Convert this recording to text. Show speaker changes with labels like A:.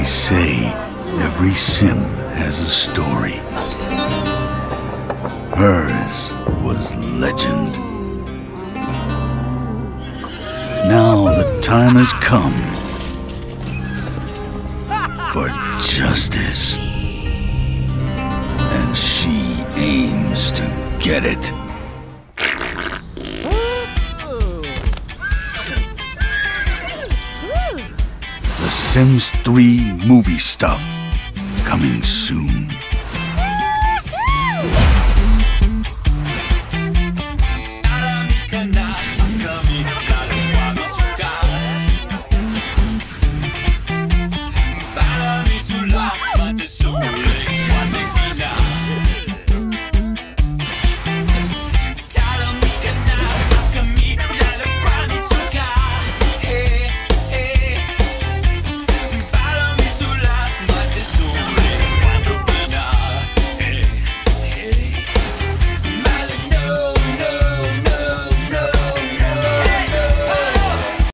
A: They say every sim has a story. Hers was legend. Now the time has come for justice. And she aims to get it. The Sims 3 movie stuff coming soon.